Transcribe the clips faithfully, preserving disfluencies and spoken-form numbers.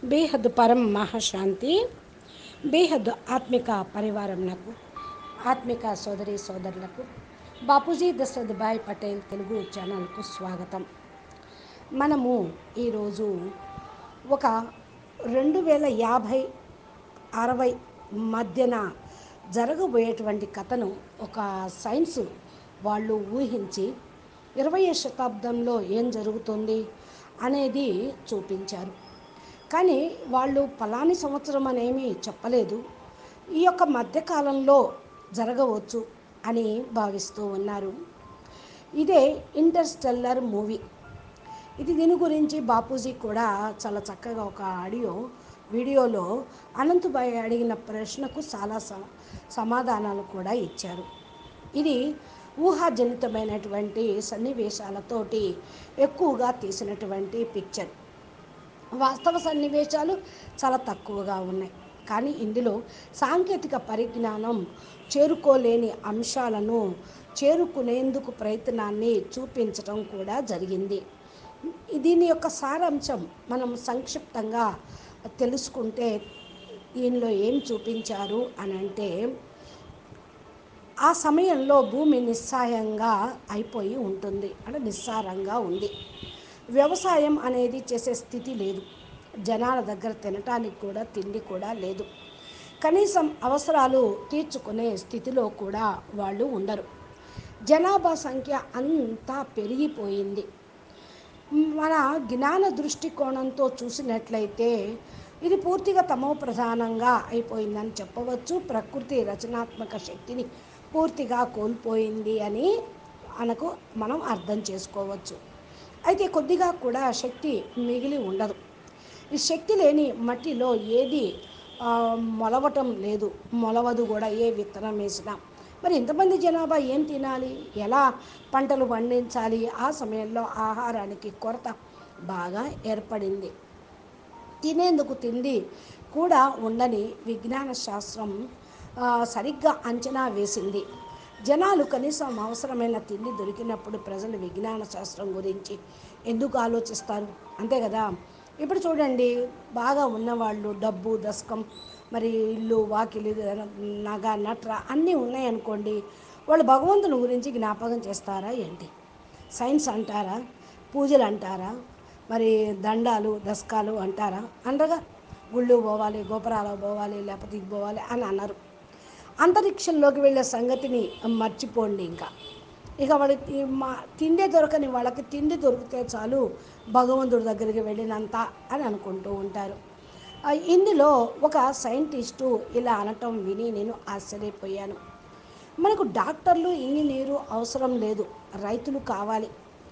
బేహద్ పరం మహాశాంతి బేహద్ ఆత్మిక పరివారంలకు ఆత్మిక సోదరి సోదరులకు బాపూజీ దశరథ్ భాయ్ పటేల్ తెలుగు ఛానల్కు స్వాగతం. మనము ఈరోజు ఒక రెండు వేల యాభై అరవై మధ్యన జరగబోయేటువంటి కథను ఒక సైన్స్ వాళ్ళు ఊహించి ఇరవై శతాబ్దంలో ఏం జరుగుతుంది అనేది చూపించారు. కానీ వాళ్ళు పలాని సంవత్సరం అనేమి చెప్పలేదు. ఈ యొక్క మధ్యకాలంలో జరగవచ్చు అని భావిస్తూ ఉన్నారు. ఇదే ఇంటర్స్టెల్లర్ మూవీ. ఇది దీని గురించి బాపూజీ కూడా చాలా చక్కగా ఒక ఆడియో వీడియోలో అనంతభాయ్ అడిగిన ప్రశ్నకు చాలా సమాధానాలు కూడా ఇచ్చారు. ఇది ఊహాజనితమైనటువంటి సన్నివేశాలతోటి ఎక్కువగా తీసినటువంటి పిక్చర్. వాస్తవ సన్నివేశాలు చాలా తక్కువగా ఉన్నాయి. కానీ ఇందులో సాంకేతిక పరిజ్ఞానం చేరుకోలేని అంశాలను చేరుకునేందుకు ప్రయత్నాన్ని చూపించడం కూడా జరిగింది. దీని యొక్క సారాంశం మనం సంక్షిప్తంగా తెలుసుకుంటే దీనిలో ఏం చూపించారు అని అంటే, ఆ సమయంలో భూమి నిస్సాయంగా అయిపోయి ఉంటుంది, అంటే నిస్సారంగా ఉంది. వ్యవసాయం అనేది చేసే స్థితి లేదు. జనాల దగ్గర తినటానికి కూడా తిండి కూడా లేదు. కనీసం అవసరాలు తీర్చుకునే స్థితిలో కూడా వాళ్ళు ఉండరు. జనాభా సంఖ్య అంతా పెరిగిపోయింది. మన జ్ఞాన దృష్టికోణంతో చూసినట్లయితే ఇది పూర్తిగా తమో ప్రధానంగా అయిపోయిందని చెప్పవచ్చు. ప్రకృతి రచనాత్మక శక్తిని పూర్తిగా కోల్పోయింది అని మనకు మనం అర్థం చేసుకోవచ్చు. అయితే కొద్దిగా కూడా శక్తి మిగిలి ఉండదు. ఈ శక్తి లేని మట్టిలో ఏది మొలవటం లేదు, మొలవదు కూడా ఏ విత్తనం వేసినా. మరి ఇంతమంది జనాభా ఏం తినాలి, ఎలా పంటలు పండించాలి? ఆ సమయంలో ఆహారానికి కొరత బాగా ఏర్పడింది. తినేందుకు తిండి కూడా ఉండని విజ్ఞాన శాస్త్రం సరిగ్గా అంచనా వేసింది. జనాలు కనీసం అవసరమైన తిండి దొరికినప్పుడు ప్రజలు విజ్ఞాన శాస్త్రం గురించి ఎందుకు ఆలోచిస్తారు? అంతే కదా. ఇప్పుడు చూడండి, బాగా ఉన్నవాళ్ళు డబ్బు దశకం, మరి ఇల్లు వాకిలి నగ నట్ర అన్నీ ఉన్నాయనుకోండి, వాళ్ళు భగవంతుని గురించి జ్ఞాపకం చేస్తారా ఏంటి? సైన్స్ అంటారా, పూజలు అంటారా, మరి దండాలు దశకాలు అంటారా? అనగా గుళ్ళు పోవాలి, గోపురాలకు పోవాలి, లేకపోతే ఇది పోవాలి అని అన్నారు. అంతరిక్షంలోకి వెళ్ళే సంగతిని మర్చిపోండి. ఇంకా ఇక వాళ్ళకి మా తిండి దొరకని వాళ్ళకి తిండి దొరికితే చాలు భగవంతుడి దగ్గరికి వెళ్ళినంత అని అనుకుంటూ ఉంటారు. ఇందులో ఒక సైంటిస్టు ఇలా అనటం విని నేను ఆశ్చర్యపోయాను. మనకు డాక్టర్లు ఇంజనీరు అవసరం లేదు, రైతులు కావాలి.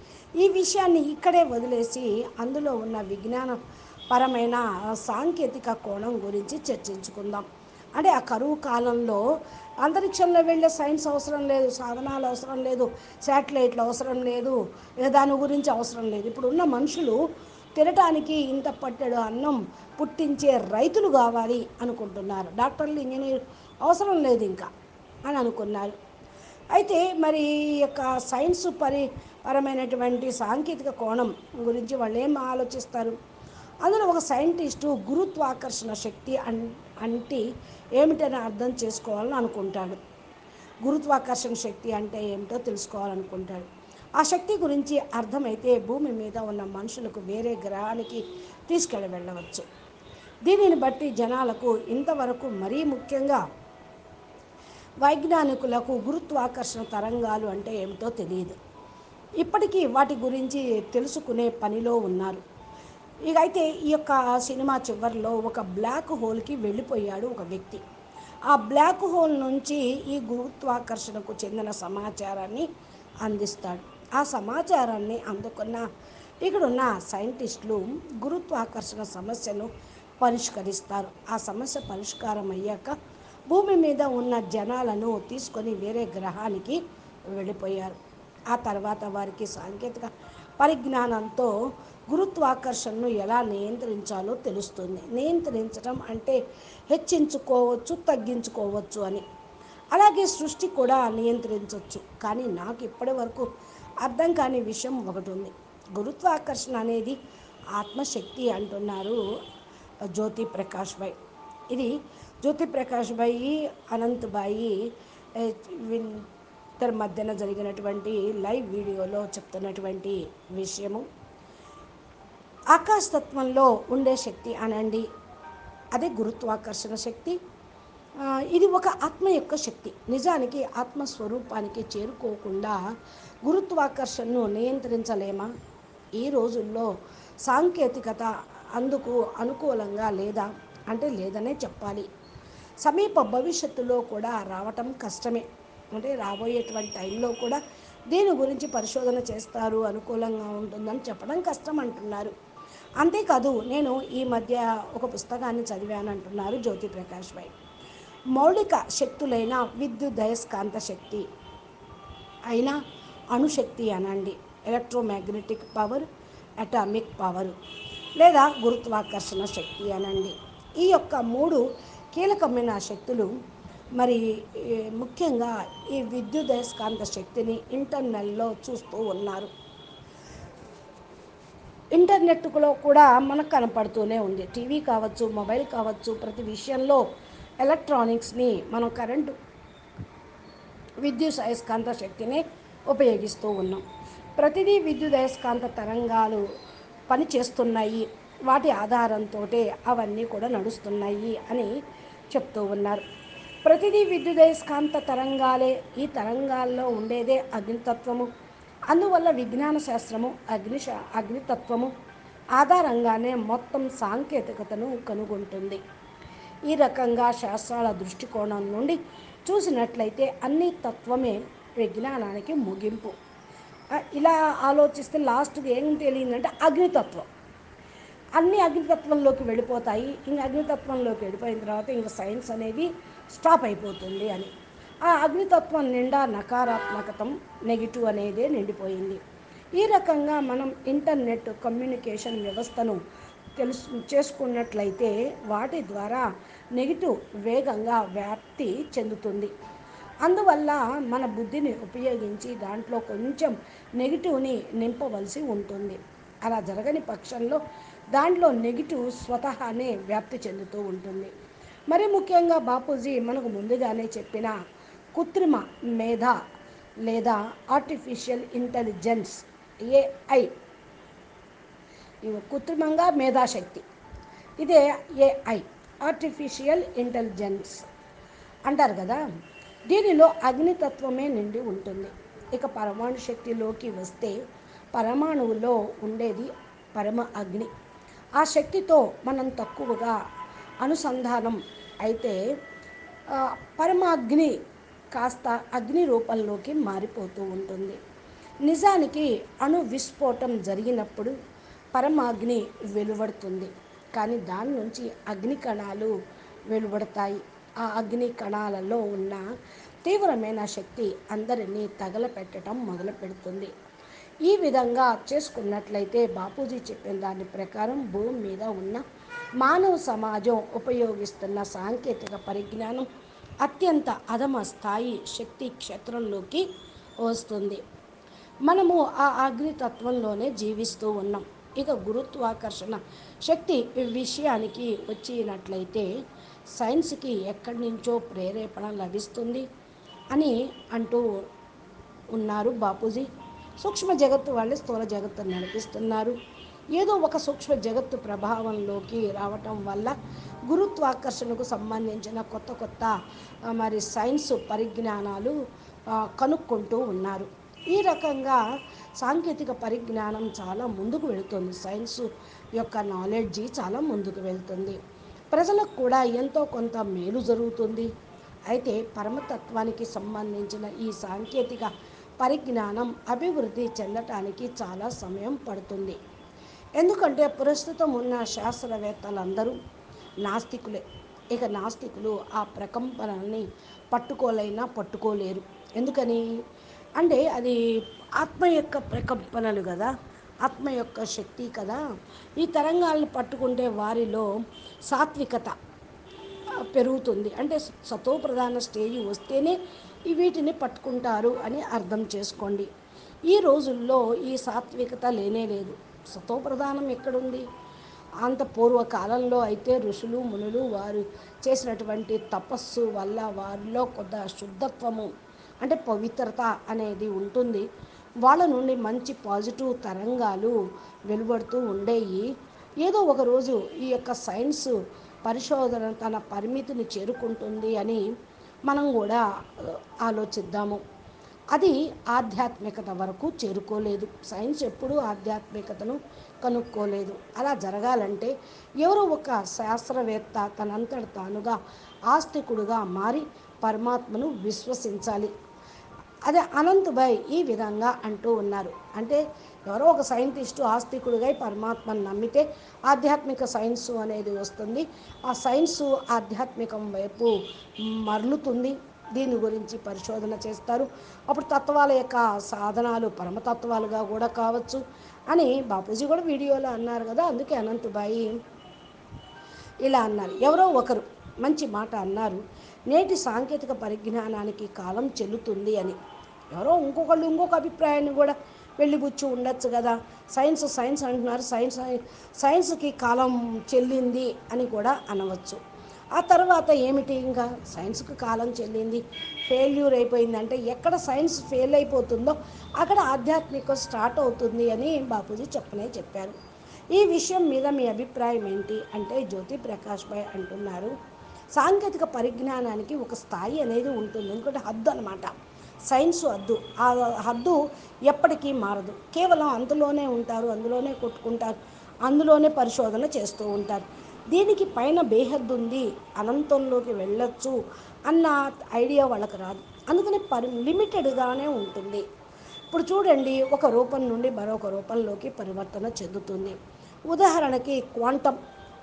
ఈ విషయాన్ని ఇక్కడే వదిలేసి అందులో ఉన్న విజ్ఞానపరమైన సాంకేతిక కోణం గురించి చర్చించుకుందాం. అంటే ఆ కరువు కాలంలో అంతరిక్షంలో వెళ్ళే సైన్స్ అవసరం లేదు, సాధనాలు అవసరం లేదు, శాటిలైట్లు అవసరం లేదు, దాని గురించి అవసరం లేదు. ఇప్పుడున్న మనుషులు తినటానికి ఇంత పట్టెడు అన్నం పుట్టించే రైతులు కావాలి అనుకుంటున్నారు. డాక్టర్లు ఇంజనీర్ అవసరం లేదు ఇంకా అని అనుకున్నారు. అయితే మరి ఈ యొక్క సైన్స్ పరి పరమైనటువంటి సాంకేతిక కోణం గురించి వాళ్ళు ఏం ఆలోచిస్తారు? అందులో ఒక సైంటిస్టు గురుత్వాకర్షణ శక్తి అన్ అంటే ఏమిటని అర్థం చేసుకోవాలని అనుకుంటాడు. గురుత్వాకర్షణ శక్తి అంటే ఏమిటో తెలుసుకోవాలనుకుంటాడు. ఆ శక్తి గురించి అర్థమైతే భూమి మీద ఉన్న మనుషులకు వేరే గ్రహానికి తీసుకెళ్ళి వెళ్ళవచ్చు. దీనిని బట్టి జనాలకు ఇంతవరకు మరీ ముఖ్యంగా వైజ్ఞానికులకు గురుత్వాకర్షణ తరంగాలు అంటే ఏమిటో తెలియదు. ఇప్పటికీ వాటి గురించి తెలుసుకునే పనిలో ఉన్నారు. ఇక అయితే ఈ యొక్క సినిమా చివరిలో ఒక బ్లాక్ హోల్కి వెళ్ళిపోయాడు ఒక వ్యక్తి. ఆ బ్లాక్ హోల్ నుంచి ఈ గురుత్వాకర్షణకు చెందిన సమాచారాన్ని అందిస్తాడు. ఆ సమాచారాన్ని అందుకున్న ఇక్కడున్న సైంటిస్టులు గురుత్వాకర్షణ సమస్యను పరిష్కరిస్తారు. ఆ సమస్య పరిష్కారం అయ్యాక భూమి మీద ఉన్న జనాలను తీసుకొని వేరే గ్రహానికి వెళ్ళిపోయారు. ఆ తర్వాత వారికి సాంకేతిక పరిజ్ఞానంతో గురుత్వాకర్షణను ఎలా నియంత్రించాలో తెలుస్తుంది. నియంత్రించడం అంటే హెచ్చించుకోవచ్చు, తగ్గించుకోవచ్చు అని. అలాగే సృష్టి కూడా నియంత్రించవచ్చు. కానీ నాకు ఇప్పటి వరకు అర్థం కాని విషయం ఒకటి ఉంది. గురుత్వాకర్షణ అనేది ఆత్మశక్తి అంటున్నారు జ్యోతి ప్రకాష్ భాయ్. ఇది జ్యోతి ప్రకాష్ భాయి అనంత్ భాయి ఏ, వీన్- ఇద్దరి మధ్యన జరిగినటువంటి లైవ్ వీడియోలో చెప్తున్నటువంటి విషయము. ఆకాశతత్వంలో ఉండే శక్తి అనండి, అదే గురుత్వాకర్షణ శక్తి. ఆ, ఇది ఒక ఆత్మ యొక్క శక్తి. నిజానికి ఆత్మస్వరూపానికి చేరుకోకుండా గురుత్వాకర్షణను నియంత్రించలేమా? ఈ రోజుల్లో సాంకేతికత అందుకు అనుకూలంగా లేదా అంటే లేదనే చెప్పాలి. సమీప భవిష్యత్తులో కూడా రావటం కష్టమే. అంటే రాబోయేటువంటి టైంలో కూడా దీని గురించి పరిశోధన చేస్తారు, అనుకూలంగా ఉంటుందని చెప్పడం కష్టం అంటున్నారు. అంతేకాదు, నేను ఈ మధ్య ఒక పుస్తకాన్ని చదివాను అంటున్నారు జ్యోతి ప్రకాష్ భాయ్. మౌలిక శక్తులైన విద్యుదయస్కాంత శక్తి అయినా, అణుశక్తి అనండి, ఎలక్ట్రోమాగ్నెటిక్ పవర్, అటామిక్ పవర్ లేదా గురుత్వాకర్షణ శక్తి అనండి, ఈ యొక్క మూడు కీలకమైన శక్తులు. మరి ఈ ముఖ్యంగా ఈ విద్యుదయస్కాంత శక్తిని ఇంటర్నెల్లో చూస్తూ ఉన్నారు. ఇంటర్నెట్లో కూడా మనకు కనపడుతూనే ఉంది. టీవీ కావచ్చు, మొబైల్ కావచ్చు, ప్రతి విషయంలో ఎలక్ట్రానిక్స్ని మనం కరెంటు విద్యుత్ అయస్కాంత శక్తిని ఉపయోగిస్తూ ఉన్నాం. ప్రతిదీ విద్యుత్ అయస్కాంత తరంగాలు పని చేస్తున్నాయి. వాటి ఆధారంతో అవన్నీ కూడా నడుస్తున్నాయి అని చెప్తూ ఉన్నారు. ప్రతిదీ విద్యుత్ అయస్కాంత తరంగాలే. ఈ తరంగాల్లో ఉండేదే అగ్నితత్వము. అందువల్ల విజ్ఞాన శాస్త్రము అగ్ని అగ్నితత్వము ఆధారంగానే మొత్తం సాంకేతికతను కనుగొంటుంది. ఈ రకంగా శాస్త్రాల దృష్టికోణం నుండి చూసినట్లయితే అన్ని తత్వమే విజ్ఞానానికి ముగింపు. ఆ, ఇలా ఆలోచిస్తే లాస్ట్కి ఏం తెలియదంటే అగ్నితత్వం. అన్ని అగ్నితత్వంలోకి వెళ్ళిపోతాయి. ఇంక అగ్నితత్వంలోకి వెళ్ళిపోయిన తర్వాత ఇంక సైన్స్ అనేది స్టాప్ అయిపోతుంది అని. ఆ అగ్నితత్వం నిండా నకారాత్మకతం, నెగిటివ్ అనేదే నిండిపోయింది. ఈ రకంగా మనం ఇంటర్నెట్ కమ్యూనికేషన్ వ్యవస్థను తెలుసు చేసుకున్నట్లయితే వాటి ద్వారా నెగిటివ్ వేగంగా వ్యాప్తి చెందుతుంది. అందువల్ల మన బుద్ధిని ఉపయోగించి దాంట్లో కొంచెం నెగిటివ్ని నింపవలసి ఉంటుంది. అలా జరగని పక్షంలో దాంట్లో నెగిటివ్ స్వతహానే వ్యాప్తి చెందుతూ ఉంటుంది. మరి ముఖ్యంగా బాపూజీ మనకు ముందుగానే చెప్పిన కృత్రిమ మేధ లేదా ఆర్టిఫిషియల్ ఇంటెలిజెన్స్, ఏఐ, ఇవి కృత్రిమంగా మేధాశక్తి, ఇదే ఏఐ, ఆర్టిఫిషియల్ ఇంటెలిజెన్స్ అంటారు కదా. దీనిలో అగ్నితత్వమే నిండి ఉంటుంది. ఇక పరమాణు శక్తిలోకి వస్తే పరమాణువులో ఉండేది పరమ అగ్ని. ఆ శక్తితో మనం తక్కువగా అనుసంధానం అయితే ఆ, పరమాగ్ని కాస్త అగ్ని రూపంలోకి మారిపోతూ ఉంటుంది. నిజానికి అణు విస్ఫోటం జరిగినప్పుడు పరమాగ్ని వెలువడుతుంది, కానీ దాని నుంచి అగ్ని కణాలు వెలువడతాయి. ఆ అగ్ని కణాలలో ఉన్న తీవ్రమైన శక్తి అందరినీ తగలపెట్టడం మొదలు పెడుతుంది. ఈ విధంగా చేసుకున్నట్లయితే బాపూజీ చెప్పిన దాని ప్రకారం భూమి మీద ఉన్న మానవ సమాజం ఉపయోగిస్తున్న సాంకేతిక పరిజ్ఞానం అత్యంత అధమ స్థాయి శక్తి క్షేత్రంలోకి వస్తుంది. మనము ఆ అగ్నితత్వంలోనే జీవిస్తూ ఉన్నాం. ఇక గురుత్వాకర్షణ శక్తి విషయానికి వచ్చినట్లయితే సైన్స్కి ఎక్కడి నుంచో ప్రేరేపణ లభిస్తుంది అని అంటూ ఉన్నారు బాపూజీ. సూక్ష్మ జగత్తు వాళ్ళే స్థూల జగత్తును నడిపిస్తున్నారు. ఏదో ఒక సూక్ష్మ జగత్తు ప్రభావంలోకి రావటం వల్ల గురుత్వాకర్షణకు సంబంధించిన కొత్త కొత్త ఆ, మరి సైన్స్ పరిజ్ఞానాలు ఆ, కనుక్కుంటూ ఉన్నారు. ఈ రకంగా సాంకేతిక పరిజ్ఞానం చాలా ముందుకు వెళుతుంది. సైన్స్ యొక్క నాలెడ్జి చాలా ముందుకు వెళ్తుంది. ప్రజలకు కూడా ఎంతో కొంత మేలు జరుగుతుంది. అయితే పరమతత్వానికి సంబంధించిన ఈ సాంకేతిక పరిజ్ఞానం అభివృద్ధి చెందటానికి చాలా సమయం పడుతుంది. ఎందుకంటే ప్రస్తుతం ఉన్న శాస్త్రవేత్తలందరూ నాస్తికులే. ఇక నాస్తికులు ఆ ప్రకంపనల్ని పట్టుకోలేనా పట్టుకోలేరు. ఎందుకని అంటే అది ఆత్మ యొక్క ప్రకంపనలు కదా, ఆత్మ యొక్క శక్తి కదా. ఈ తరంగాలను పట్టుకుంటే వారిలో సాత్వికత పెరుగుతుంది. అంటే సతోప్రధాన స్టేజ్ వస్తేనే ఈ వీటిని పట్టుకుంటారు అని అర్థం చేసుకోండి. ఈ రోజుల్లో ఈ సాత్వికత లేనే లేదు. సతోప్రధానం ఎక్కడుంది? అంత పూర్వకాలంలో అయితే ఋషులు మునులు వారు చేసినటువంటి తపస్సు వల్ల వారిలో కొంత శుద్ధత్వము అంటే పవిత్రత అనేది ఉంటుంది. వాళ్ళ నుండి మంచి పాజిటివ్ తరంగాలు వెలువడుతూ ఉండేవి. ఏదో ఒకరోజు ఈ యొక్క సైన్స్ పరిశోధన తన పరిమితిని చేరుకుంటుంది అని మనం కూడా ఆ, ఆలోచిద్దాము. అది ఆధ్యాత్మికత వరకు చేరుకోలేదు. సైన్స్ ఎప్పుడూ ఆధ్యాత్మికతను కనుక్కోలేదు. అలా జరగాలంటే ఎవరో ఒక శాస్త్రవేత్త తనంతట తానుగా ఆస్తికుడుగా మారి పరమాత్మను విశ్వసించాలి. అదే అనంతభాయ్ ఈ విధంగా అంటూ ఉన్నారు. అంటే ఎవరో ఒక సైంటిస్టు ఆస్తికుడిగా పరమాత్మను నమ్మితే ఆధ్యాత్మిక సైన్సు అనేది వస్తుంది. ఆ సైన్సు ఆధ్యాత్మికం వైపు మరలుతుంది. దీని గురించి పరిశోధన చేస్తారు. అప్పుడు తత్వాల యొక్క సాధనాలు పరమతత్వాలుగా కూడా కావచ్చు అని బాపూజీ కూడా వీడియోలో అన్నారు కదా. అందుకే అనంతభాయి ఇలా అన్నారు. ఎవరో ఒకరు మంచి మాట అన్నారు, నేటి సాంకేతిక పరిజ్ఞానానికి కాలం చెల్లుతుంది అని. ఎవరో ఇంకొకళ్ళు ఇంకొక అభిప్రాయాన్ని కూడా వెళ్ళిపుచ్చి ఉండొచ్చు కదా. సైన్స్ సైన్స్ అంటున్నారు, సైన్స్ సైన్స్కి కాలం చెల్లింది అని కూడా అనవచ్చు. ఆ తర్వాత ఏమిటి, ఇంకా సైన్స్కి కాలం చెల్లింది, ఫెయిల్యూర్ అయిపోయింది అంటే ఎక్కడ సైన్స్ ఫెయిల్ అయిపోతుందో అక్కడ ఆధ్యాత్మిక స్టార్ట్ అవుతుంది అని బాపూజీ చెప్పనే చెప్పారు. ఈ విషయం మీద మీ అభిప్రాయం ఏంటి అంటే జ్యోతి ప్రకాష్ భాయ్ అంటున్నారు, సాంకేతిక పరిజ్ఞానానికి ఒక స్థాయి అనేది ఉంటుంది. ఎందుకంటే హద్దు అనమాట, సైన్స్ హద్దు. ఆ హద్దు ఎప్పటికీ మారదు. కేవలం అందులోనే ఉంటారు, అందులోనే కొట్టుకుంటారు, అందులోనే పరిశోధన చేస్తూ ఉంటారు. దీనికి పైన బేహద్దు ఉంది, అనంతంలోకి వెళ్ళొచ్చు అన్న ఐడియా వాళ్ళకి రాదు. అందుకని పరి లిమిటెడ్గానే ఉంటుంది. ఇప్పుడు చూడండి, ఒక రూపం నుండి మరొక రూపంలోకి పరివర్తన చెందుతుంది. ఉదాహరణకి క్వాంటమ్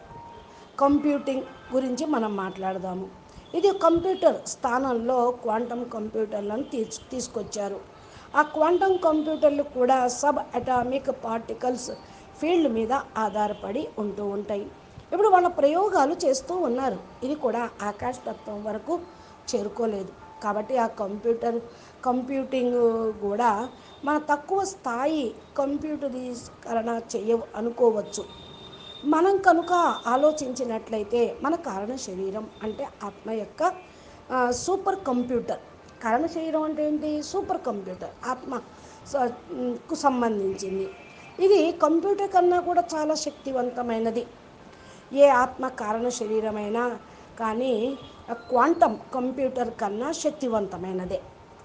కంప్యూటింగ్ గురించి మనం మాట్లాడదాము. ఇది కంప్యూటర్ స్థానంలో క్వాంటమ్ కంప్యూటర్లను తీసు తీసుకొచ్చారు. ఆ క్వాంటమ్ కంప్యూటర్లు కూడా సబ్ అటామిక్ పార్టికల్స్ ఫీల్డ్ మీద ఆధారపడి ఉంటూ ఉంటాయి. ఇప్పుడు వాళ్ళ ప్రయోగాలు చేస్తూ ఉన్నారు. ఇది కూడా ఆకాశతత్వం వరకు చేరుకోలేదు. కాబట్టి ఆ కంప్యూటర్ కంప్యూటింగ్ కూడా మన తక్కువ స్థాయి కంప్యూటరీకరణ చేయ అనుకోవచ్చు. మనం కనుక ఆలోచించినట్లయితే మన కారణ శరీరం అంటే ఆత్మ యొక్క ఆ, సూపర్ కంప్యూటర్. కారణ శరీరం అంటే ఏంటి? సూపర్ కంప్యూటర్, ఆత్మ స- కు సంబంధించింది. ఇది కంప్యూటర్ కన్నా కూడా చాలా శక్తివంతమైనది. ఏ ఆత్మ కారణ శరీరమైనా కానీ క్వాంటమ్ కంప్యూటర్ కన్నా శక్తివంతమైనదే.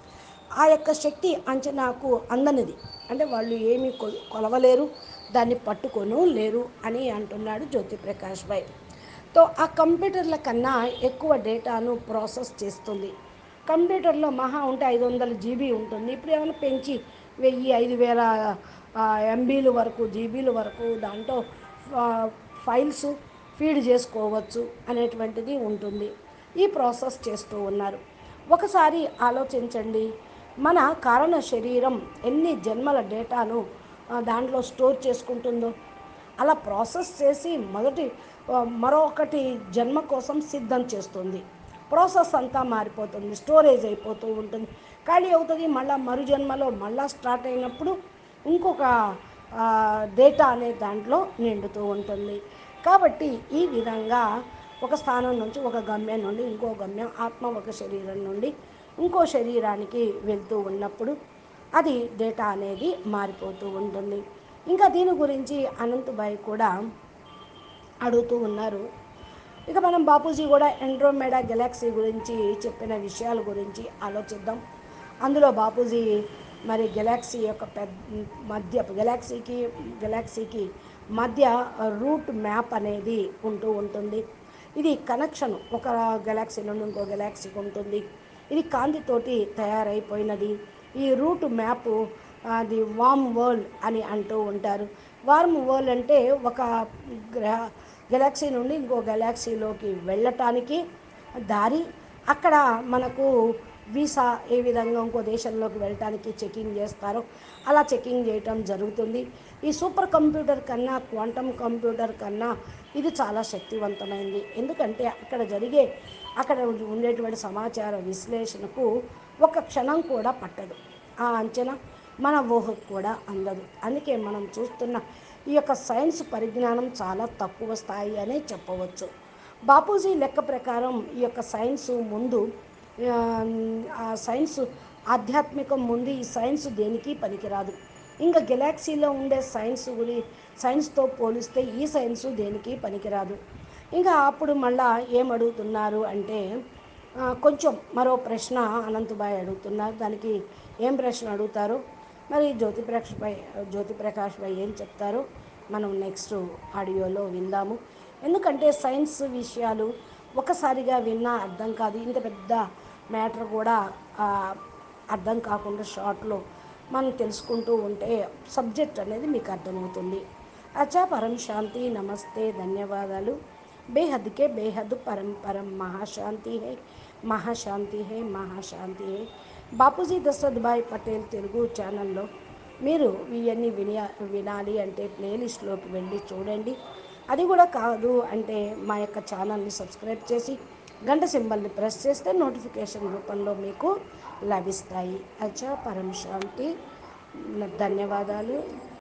ఆ యొక్క శక్తి అంచనాకు అందనిది. అంటే వాళ్ళు ఏమీ కొ- కొలవలేరు, దాన్ని పట్టుకొను లేరు అని అంటున్నాడు జ్యోతిప్రకాష్ భాయ్. తో ఆ కంప్యూటర్ల కన్నా ఎక్కువ డేటాను ప్రాసెస్ చేస్తుంది. కంప్యూటర్లో మహా ఉంటే ఐదు వందల జీబీ ఉంటుంది. ఇప్పుడు ఏమైనా పెంచి వెయ్యి ఐదు వేల ఎంబీలు వరకు జీబీలు వరకు దాంట్లో ఆ, ఫైల్స్ ఫీడ్ చేసుకోవచ్చు అనేటువంటిది ఉంటుంది. ఈ ప్రాసెస్ చేస్తూ ఉన్నారు. ఒకసారి ఆలోచించండి, మన కారణ శరీరం ఎన్ని జన్మల డేటాను ఆ, దాంట్లో స్టోర్ చేసుకుంటుందో. అలా ప్రాసెస్ చేసి మొదటి ఆ, మరొకటి జన్మ కోసం సిద్ధం చేస్తుంది. ప్రాసెస్ అంతా మారిపోతుంది, స్టోరేజ్ అయిపోతూ ఉంటుంది, ఖాళీ అవుతుంది. మళ్ళీ మరు జన్మలో మళ్ళీ స్టార్ట్ అయినప్పుడు ఇంకొక ఆ, డేటా అనే దాంట్లో నిండుతూ ఉంటుంది. కాబట్టి ఈ విధంగా ఒక స్థానం నుంచి ఒక గమ్యం నుండి ఇంకో గమ్యం, ఆత్మ ఒక శరీరం నుండి ఇంకో శరీరానికి వెళ్తూ ఉన్నప్పుడు అది డేటా అనేది మారిపోతూ ఉంటుంది. ఇంకా దీని గురించి అనంతభాయ్ కూడా అడుగుతూ ఉన్నారు. ఇక మనం బాపూజీ కూడా ఎండ్రోమెడా గెలాక్సీ గురించి చెప్పిన విషయాల గురించి ఆలోచిద్దాం. అందులో బాపూజీ మరి గెలాక్సీ యొక్క పెద్ద మధ్య గెలాక్సీకి గెలాక్సీకి మధ్య రూట్ మ్యాప్ అనేది ఉంటూ ఉంటుంది. ఇది కనెక్షన్ ఒక గెలాక్సీ నుండి ఇంకో గెలాక్సీకి ఉంటుంది. ఇది కాంతితోటి తయారైపోయినది. ఈ రూట్ మ్యాప్ అది వామ్ వరల్డ్ అని అంటూ ఉంటారు. వార్మ్ వరల్డ్ అంటే ఒక గ్రహ గెలాక్సీ నుండి ఇంకో గెలాక్సీలోకి వెళ్ళటానికి దారి. అక్కడ మనకు వీసా ఏ విధంగా ఇంకో దేశంలోకి వెళ్ళటానికి చెకింగ్ చేస్తారో అలా చెకింగ్ చేయటం జరుగుతుంది. ఈ సూపర్ కంప్యూటర్ కన్నా క్వాంటమ్ కంప్యూటర్ కన్నా ఇది చాలా శక్తివంతమైంది. ఎందుకంటే అక్కడ జరిగే అక్కడ ఉండేటువంటి సమాచార విశ్లేషణకు ఒక క్షణం కూడా పట్టదు. ఆ అంచనా మన ఊహకు కూడా అందదు. అందుకే మనం చూస్తున్న ఈ యొక్క సైన్స్ పరిజ్ఞానం చాలా తక్కువ స్థాయి అనే చెప్పవచ్చు. బాపూజీ లెక్క ప్రకారం ఈ యొక్క సైన్స్ ముందు ఆ, ఆ సైన్స్ ఆధ్యాత్మికం ముందు ఈ సైన్స్ దేనికి పనికిరాదు. ఇంకా గెలాక్సీలో ఉండే సైన్స్ గురి సైన్స్తో పోలిస్తే ఈ సైన్స్ దేనికి పనికిరాదు. ఇంకా అప్పుడు మళ్ళా ఏం అడుగుతున్నారు అంటే ఆ, కొంచెం మరో ప్రశ్న అనంతబాయ్ అడుగుతున్నారు. దానికి ఏం ప్రశ్న అడుగుతారు మరి జ్యోతి ప్రకాష్ భాయ్ జ్యోతి ప్రకాష్ భాయ్ ఏం చెప్తారో మనం నెక్స్ట్ ఆడియోలో విందాము. ఎందుకంటే సైన్స్ విషయాలు ఒకసారిగా విన్నా అర్థం కాదు. ఇంత పెద్ద మ్యాటర్ కూడా ఆ, అర్థం కాకుండా షార్ట్లో మనం తెలుసుకుంటూ ఉంటే సబ్జెక్ట్ అనేది మీకు అర్థమవుతుంది. అచ్చా, పరం శాంతి, నమస్తే, ధన్యవాదాలు. బేహద్ కే బేహద్ పరం పరం మహాశాంతి హై, మహాశాంతి హై, మహాశాంతి హై. బాపూజీ దశరథ్ భాయ్ పటేల్ తెలుగు ఛానల్లో మీరు ఇవన్నీ వినియా వినాలి అంటే ప్లేలిస్ట్లోకి వెళ్ళి చూడండి. అది కూడా కాదు అంటే మా యొక్క ఛానల్ని సబ్స్క్రైబ్ చేసి గంట సింబల్ని ప్రెస్ చేస్తే నోటిఫికేషన్ రూపంలో మీకు లభిస్తాయి. అచ్చా, పరం శాంతి, ధన్యవాదాలు.